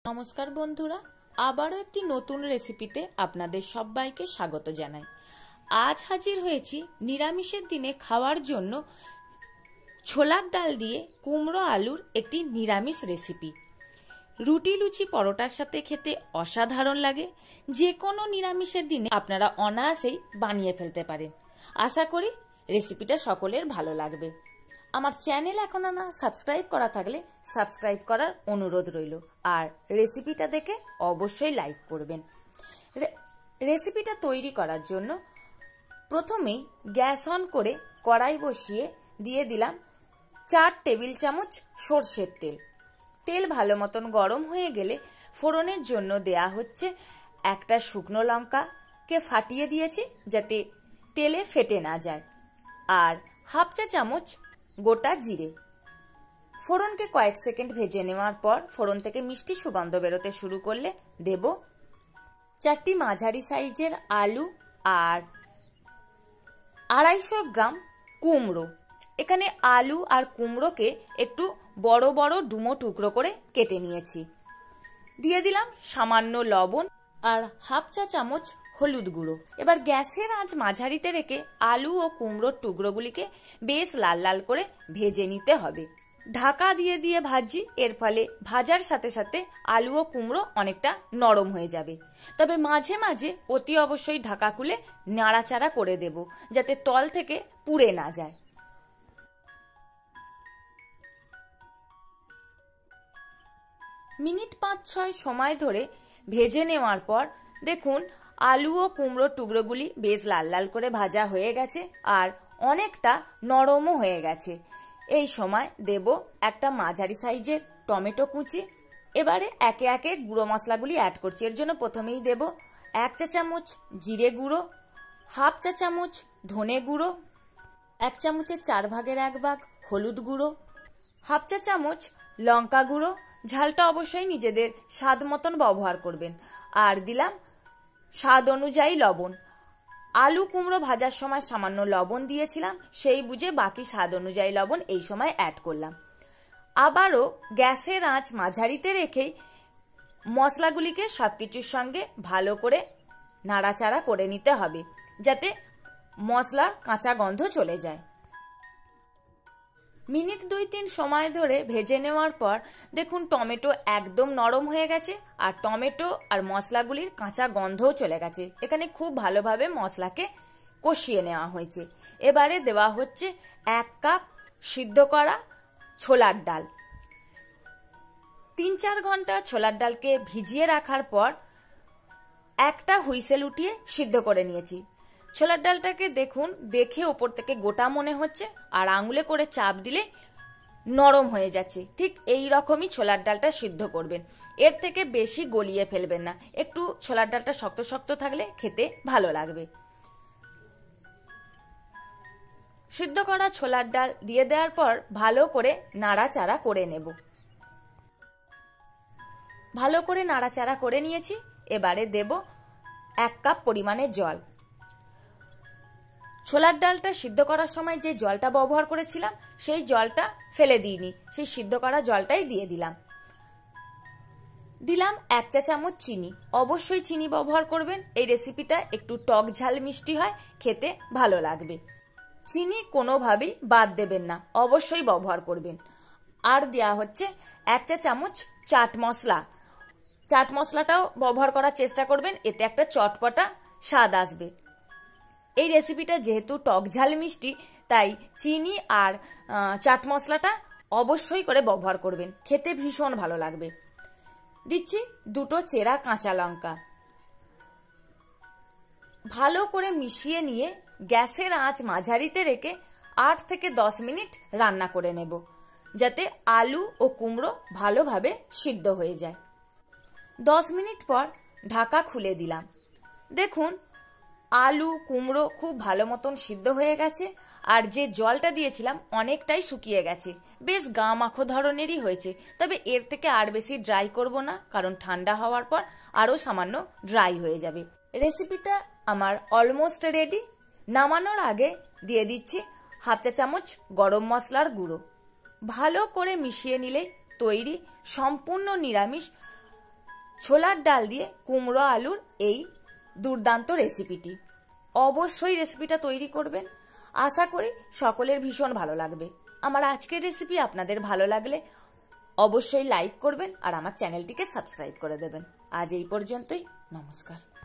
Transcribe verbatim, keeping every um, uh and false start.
নমস্কার বন্ধুরা, আবারও একটি নতুন রেসিপিতে আপনাদের সবাইকে স্বাগত জানাই। আজ হাজির হয়েছি নিরামিষের দিনে খাওয়ার জন্য ছোলার ডাল দিয়ে কুমড়ো আলুর একটি নিরামিষ রেসিপি। রুটি লুচি পরোটার সাথে খেতে অসাধারণ লাগে। যে কোনো নিরামিষের দিনে আপনারা অনায়াসেই বানিয়ে ফেলতে পারেন। আশা করি রেসিপিটা সকলের ভালো লাগবে। আমার চ্যানেল এখনো না সাবস্ক্রাইব করা থাকলে সাবস্ক্রাইব করার অনুরোধ রইল, আর রেসিপিটা দেখে অবশ্যই লাইক করবেন। রেসিপিটা তৈরি করার জন্য প্রথমেই গ্যাস অন করে কড়াই বসিয়ে দিয়ে দিলাম চার টেবিল চামচ সর্ষের তেল। তেল ভালো মতন গরম হয়ে গেলে ফোড়নের জন্য দেয়া হচ্ছে একটা শুকনো লঙ্কাকে ফাটিয়ে দিয়েছি যাতে তেলে ফেটে না যায়, আর হাফ চা চামচ গোটা জিরে। ফোড়নকে কয়েক সেকেন্ড ভেজে নেওয়ার পর ফোড়ন থেকে মিষ্টি সুগন্ধ বেরোতে শুরু করলে দেব চারটি মাঝারি সাইজের আলু আর আড়াইশো গ্রাম কুমড়ো। এখানে আলু আর কুমড়োকে একটু বড় বড় ডুমো টুকরো করে কেটে নিয়েছি। দিয়ে দিলাম সামান্য লবণ আর হাফ চা চামচ হলুদ গুঁড়ো। এবার গ্যাসের আঁচ মাঝারিতে রেখে আলু ও কুমড়োর টুকরোগুলিকে বেশ লাল লাল করে ভেজে নিতে হবে। ঢাকা দিয়ে দিয়ে ভাজি, এর ফলে ভাজার সাথে সাথে আলু ও কুমড়ো অনেকটা নরম হয়ে যাবে। তবে মাঝে মাঝে অতি অবশ্যই ঢাকা খুলে নাড়াচাড়া করে দেব যাতে তল থেকে পুড়ে না যায়। মিনিট পাঁচ ছয় সময় ধরে ভেজে নেওয়ার পর দেখুন আলু ও কুমড়োর টুকরোগুলি বেশ লাল লাল করে ভাজা হয়ে গেছে আর অনেকটা নরমও হয়ে গেছে। এই সময় দেব একটা মাঝারি সাইজের টমেটো কুচি। এবারে একে একে গুঁড়ো মশলাগুলি অ্যাড করছি। এর জন্য প্রথমেই দেব এক চা চামচ জিরে গুঁড়ো, হাফ চা চামচ ধনে গুঁড়ো, এক চামচের চার ভাগের এক ভাগ হলুদ গুঁড়ো, হাফ চা চামচ লঙ্কা গুঁড়ো। ঝালটা অবশ্যই নিজেদের স্বাদ মতন ব্যবহার করবেন। আর দিলাম স্বাদ অনুযায়ী লবণ। আলু কুমড়ো ভাজার সময় সামান্য লবণ দিয়েছিলাম, সেই বুঝে বাকি স্বাদ অনুযায়ী লবণ এই সময় অ্যাড করলাম। আবারও গ্যাসের আঁচ মাঝারিতে রেখেই মশলাগুলিকে সবকিছুর সঙ্গে ভালো করে নাড়াচাড়া করে নিতে হবে যাতে মশলার কাঁচা গন্ধ চলে যায়। মিনিট দুই তিন সময় ধরে ভেজে নেওয়ার পর দেখুন টমেটো একদম নরম হয়ে গেছে আর টমেটো আর মশলাগুলির কাঁচা গন্ধও চলে গেছে। এখানে খুব ভালোভাবে মশলাকে কষিয়ে নেওয়া হয়েছে। এবারে দেওয়া হচ্ছে এক কাপ সিদ্ধ করা ছোলার ডাল। তিন চার ঘন্টা ছোলার ডালকে ভিজিয়ে রাখার পর একটা হুইসেল উঠিয়ে সিদ্ধ করে নিয়েছি। ছোলার ডালটাকে দেখুন দেখে ওপর থেকে গোটা মনে হচ্ছে আর আঙুলে করে চাপ দিলে নরম হয়ে যাচ্ছে। ঠিক এই রকমই ছোলার ডালটা সিদ্ধ করবেন, এর থেকে বেশি গলিয়ে ফেলবেন না। একটু ছোলার ডালটা শক্ত শক্ত থাকলে খেতে ভালো লাগবে। সিদ্ধ করা ছোলার ডাল দিয়ে দেওয়ার পর ভালো করে নাড়াচাড়া করে নেব। ভালো করে নাড়াচাড়া করে নিয়েছি। এবারে দেব এক কাপ পরিমাণে জল। ছোলার ডালটা সিদ্ধ করার সময় যে জলটা ব্যবহার করেছিলাম সেই জলটা ফেলে দিইনি, সেই সিদ্ধ করা জলটাই দিয়ে দিলাম। দিলাম এক চা চামচ চিনি। অবশ্যই চিনি ব্যবহার করবেন, এই রেসিপিটা একটু টক ঝাল মিষ্টি হয়, খেতে ভালো লাগবে। চিনি কোনোভাবেই বাদ দেবেন না, অবশ্যই ব্যবহার করবেন। আর দেওয়া হচ্ছে এক চা চামচ চাট মশলা। চাট মশলাটাও ব্যবহার করার চেষ্টা করবেন, এতে একটা চটপটা স্বাদ আসবে। এই রেসিপিটা যেহেতু টক ঝাল মিষ্টি তাই চিনি আর চাট মশলাটা অবশ্যই করে ব্যবহার করবেন, খেতে ভীষণ ভালো লাগবে। দিচ্ছি দুটো চেরা কাঁচা লঙ্কা। ভালো করে মিশিয়ে নিয়ে গ্যাসের আঁচ মাঝারিতে রেখে আট থেকে দশ মিনিট রান্না করে নেব যাতে আলু ও কুমড়ো ভালোভাবে সিদ্ধ হয়ে যায়। দশ মিনিট পর ঢাকা খুলে দিলাম। দেখুন আলু কুমড়ো খুব ভালো মতন সিদ্ধ হয়ে গেছে আর যে জলটা দিয়েছিলাম অনেকটাই শুকিয়ে গেছে, বেশ গা মাখো ধরনেরই হয়েছে। তবে এর থেকে আর বেশি ড্রাই করব না, কারণ ঠান্ডা হওয়ার পর আরও সামান্য ড্রাই হয়ে যাবে। রেসিপিটা আমার অলমোস্ট রেডি। নামানোর আগে দিয়ে দিচ্ছি হাফ চা চামচ গরম মশলার গুঁড়ো। ভালো করে মিশিয়ে নিলে তৈরি সম্পূর্ণ নিরামিষ ছোলার ডাল দিয়ে কুমড়ো আলুর এই দুর্দান্ত রেসিপিটি। অবশ্যই রেসিপিটা তৈরি করবেন, আশা করি সকলের ভীষণ ভালো লাগবে। আমার আজকের রেসিপি আপনাদের ভালো লাগলে অবশ্যই লাইক করবেন আর আমার চ্যানেলটিকে সাবস্ক্রাইব করে দেবেন। আজ এই পর্যন্তই, নমস্কার।